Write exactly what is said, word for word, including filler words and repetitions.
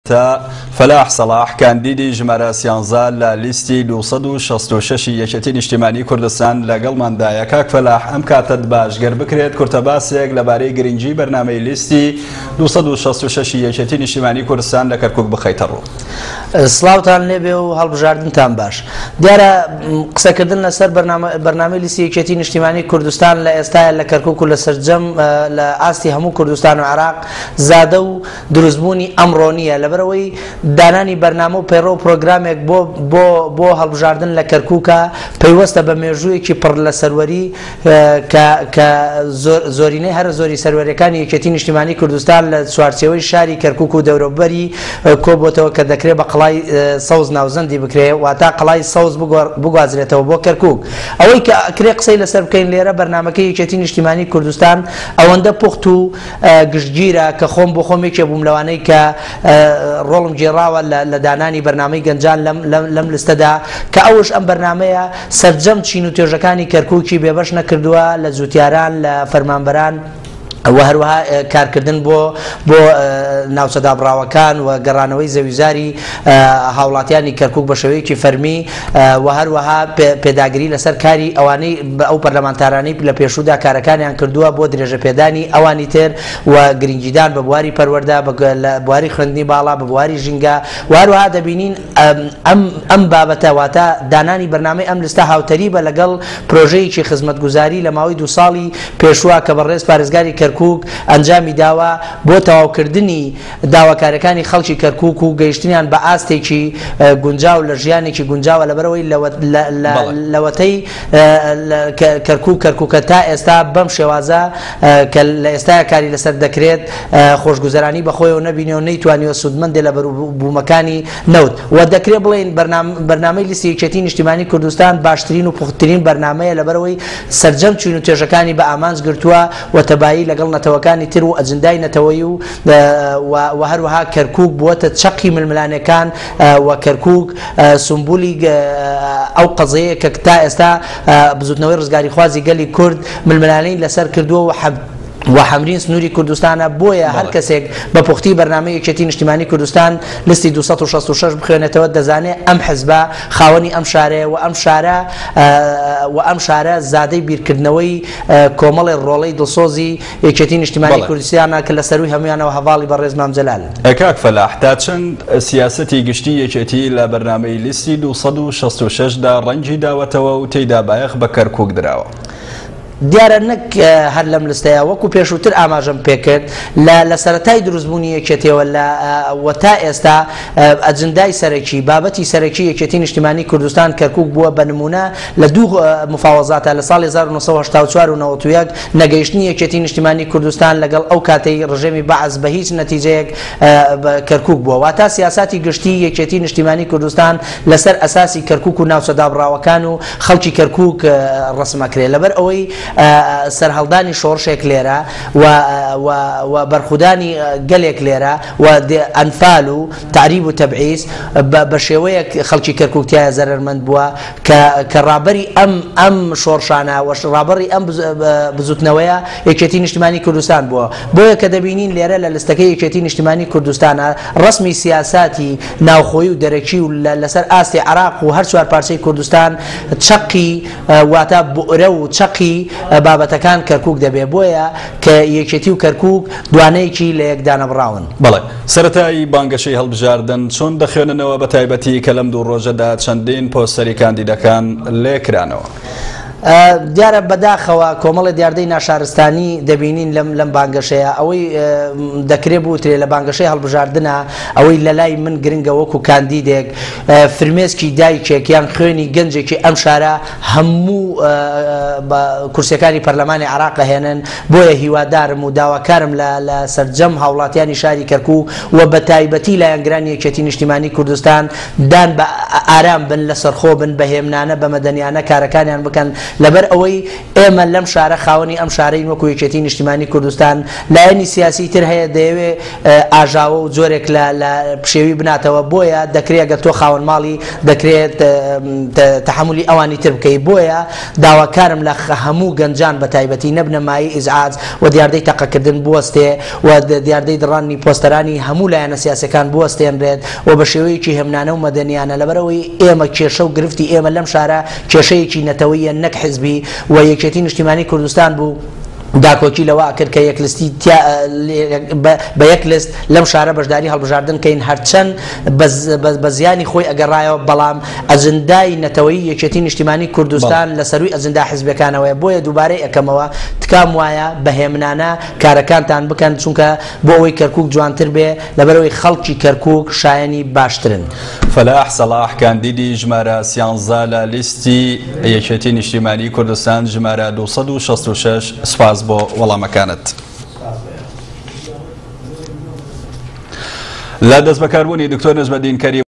فلاح صلاح کاندیدی ژمارە سیانزە لە لیستی دووسەد و شەست و شەش یەکێتی نیشتیمانی کوردستان لەگەڵماندایە. کاک فەلاح ئەم کاتت باشگەر بکرێت کورتەباسێک لەبارەی گرنگی بەرنامەی لیستی دووسەد و شەست و شەش یەکێتی نیشتیمانی کوردستان لە کەرکووک بخەیتە ڕوو. سڵاوتان لێبێ و هەڵبژاردنتان باش. دیارە قسەکردن لەسەر بەرنامەی لیستی یەکێتی نیشتیمانی کوردستان لە ئێستاە لە کەرکووک و لە سەرجەم لە ئاستی هەموو کوردستان و عێراق زادە و دروستبوونی ئەمڕۆ نییە، لەبەرەوەی دانانی بەرنامە و پەیڕۆ و پرۆگرامێک بۆ بۆ بۆ هەڵبژاردن لە کەرکووکە پەیوەستە بە مێژوویەکی پڕ لە سەروەری کە زۆرینەی هەر زۆری سەروەریەکانی یەکێتی نیشتیمانی کوردستان لە چوارچێوەی شاری کەرکووک و دەوروبەری کۆبووەتەوە کە دەکرێت بە قەڵای سەوز ناوزەندی بکرێت، واتە قەڵای سەوز بگوازرێتەوە بۆ کەرکووک. ئەوەی کە ئەکرێ قسەی لەسەر بکەین لێرە بەرنامەکەی یەکێتی نیشتیمانی کوردستان ئەوەندە پوخت و گشتگیرە کە خۆم بۆ خۆم یەکێ بووم لەوانەی کە ڕۆڵم جێراوە لە دانانی بەرنامەی گەنجان لەم لستەدا کە ئەوش ئەم بەرنامەیە سەرجەم چین و توێژەکانی کەرکووکی بێبەش نەکردووە لە جوتیاران لە فەرمانبەران و هەروەها کارکردن بۆ بۆ ناوچەدابراوەکان و گەڕانەوەی زەویزاری هاوڵاتیانی کەرکووک بە شێوەیەکی فەرمی و هەروەها پێداگری لەسەر کاری ئەوانەی ئەو پەرلەمانتارانەی لە پێشوودا کارەکانیان کردووە بۆ درێژە پێدانی ئەوانی تر و گرنگیدان بە بواری پەروەردا بە بواری خوێندنی باڵا بە بواری ژینگە و هەروەها دەبینین ئەم بابەتە واتە دانانی بەرنامەی ئەم لستە هاوتەری بە لەگەڵ پرۆژەیەکی خزمەتگوزاری لە ماوەی دوو ساڵی پێشووە کە بەڕێز پارێزگاری کەرکووک ئەنجامی داوە بۆ تەواوکردنی داواکارەکانی خەڵکی کەرکووک و گەیشتنیان بە ئاستێکی گونجاو لە ژیانێکی گونجاوە لەبەرەوەی لەوەتەی کەرکووک کەرکووکە تا ئێستا بەم شێوازە کە لە ئێستاە کاری لەسەر دەکرێت خۆشگوزەرانی بەخۆیەوە نەبینەوە نەیتوانیوە سوودمەندێ لە بەروبوومەکانی نەوت و دەکرێت بڵێن بەرنامەی لیستی یەکێتی نیشتیمانی کوردستان باشترین و پوختترین بەرنامەیە لەبەرەوەی سەرجەم چوین و توێژەکانی بە ئامانج گرتووە و تەبایی لەگەڵ نەتەوەکانی تر و ئەجندای نەتەوەی و هەروەها کەرکووک بووەتە چەقی ململانەکان و کەرکووک سمبولی ئەو قەزەیە کە تا ئێستا بزوتنەوەی ڕزگاری خوازی گەلی کورد ململانەی لەسەر کردووە و و حەمرین سنووری کوردستانە بۆیە هەر کەسێک بە پوختی بەرنامەی یەکێتی نیشتیمانی کوردستان لیستی دووسەد و شەست و شەش بخوێنێتەوە دەزانێت ئەم حزبە خاوەنی ئەم شارەیە و ئەم شارە و ئەم شارە زادەی بیرکردنەوەی کۆمەڵی ڕۆڵەی دڵسۆزی یەکێتی نیشتیمانی کوردستانە کە لە سەروی هەمویانەوە هەواڵی بەڕێز مام جەلال. کاک فەلاح تا چەند سیاسەتی گشتی یەکێتی لە بەرنامەی لیستی دووسەد و شەست و شەشدا ڕەنگی داوەتەوە و تێیدا بایەخ بە کەرکووک دراوە؟ دیارە نەک هەر لەم لستەیە وەکو پێشووتر ئاماژەم پێکرد لە سەرەتای دروستبوونی یەکێتیەوە لە تا ئێستا ئەجندای سەرەکی بابەتی سەرەکی یەکێتی نیشتیمانی کوردستان کەرکووک بووە بە نمونە لە دوو مفاوەزاتە لە ساڵی هەزار و نۆ سەد و هەشتا و چوار و نەوەت و یەک نەگەیشتنی یەکێتی نیشتیمانی کوردستان لەگەڵ ئەو کاتەی ڕژێمی بەعەز بە هیچ نەتیجەیەک کەرکووک بووە واتە سیاساتی گشتی یەکێتی نیشتیمانی کوردستان لەسەر ئەساسی کەرکووک و ناوچەدابڕاوەکان و خەڵکی کەرکووک ڕسمەکرێت لەبەر ئەوەی سەرهەڵدانی شۆڕشێک لێرە و بەرخودانی گەلێک لێرە و ئەنفال و تعریب و تەبعیز بە شێوەیەک خەڵکی کەرکووکتیایە زەرمەند بووە کە ڕابەری ئەم ئەم شۆڕشانە و ڕابەری ئەم بزوتنەوەیە یەکێتی نیشتیمانی کوردستان بووە بۆیە کە دەبینین لێرە لە لستەکەی یەکێتی نیشتیمانی کوردستانە ڕسمی سیاساتی ناوخۆیی و دەرەکی و لەسەر ئاستی عێراق و هەر چوار پارچەی کوردستان چەقی واتە بؤرە و چەقی بابەتەکان کەرکووک دەبێ بۆیە کە یەکێتی و کەرکووک دوانەیەکی لە یەکدانە بڕاون. بەڵێ سەرەتایی بانگەشەی هەڵبژاردن چۆن دەخوێننەوە بە تایبەتی کە لەم دوو ڕۆژەدا چەندین پۆستەری کاندیدەکان لێکرانەوە؟ دیارە بەداخەوە کۆمەڵی دیاردەی ناشارستانی دەبینین لەم بانگەشەیە ئەوەی دەکرێت بوترێ لە بانگەشەی هەڵبژاردنە ئەوەی لە لای من گرنگە وەکو کاندیدێک فرمێسکی دایکێک یان خوێنی گەنجێکی ئەم شارە هەموو کورسەکانی پەرلەمانی عێراق هێنن بۆیە هیوادارم و داواکارم لە سەرجەم هاوڵاتیانی شاری کەرکووک و بە تایبەتی لایەنگرانی یەکێتی نیشتیمانی کوردستان دان بە ئارام بن لە سەرخۆ بن بە هێمنانە بە مەدەنیانە کارەکانیان بکەن لەبەر ئەوەی ئێمە لەم شارە خاوەنی ئەم شارەی وەکو یەکێتی نیشتیمانی کوردستان لایەنی سیاسی تر هەیە دەیەوێت ئاژاوە و جۆرێک لە پشێوی بناتەوە بۆیە دەکرێت گە تۆ خاوەن ماڵی دەکرێت تەحملی ئەوانی تر بکەی بۆیە داواکارم لە هەموو گەنجان بە تایبەتی نەبنەمایی ئیزعاج و دیاردەی تەقەکردن بوەستێ و دیاردەی دڕانی پۆستەرانی هەموو لایەنە سیاسەکان بوەستێنرێت و بە شێوەیەکی هێمنانە و مەدەنیانە لەبەرەوەی ئێمە کێشە و گرفتی ئێمە لەم شارە کێشەیەکی نەتەوەیە نەک حیزبی و یەکێتی نیشتیمانی کوردستان بوو داکۆکی لەوە کرد کە یەکلیستی بە یەک لست لەم شارە بەشداری هەڵبژاردن کەین هەرچەند بە زیانی خۆی ئەگەڕایەوە بەڵام ئەجندای نەتەوەی یەکێتی نیشتیمانی کوردستان لە سەروی ئەجندا حیزبەکانەوەیە بۆیە دووبارەی ئەەکەمەوە تکام وایە بە هێمنانە کارەکانتان بکەن چونکە بۆ ئەوەی کەرکووک جوانتر بێ لەبەرەوەی خەڵکی کەرکووک شایەنی باشترن. فەلاح سەلاح کاندیدی ژمارە سیانزە لە لیستی یەکێتی نیشتیمانی کوردستان ژمارە دووسەد و شەست و شەش سپاس بۆ وەڵامەکانت. لە دەست بەکاربوونی دکتۆر نەجمەدین کەریم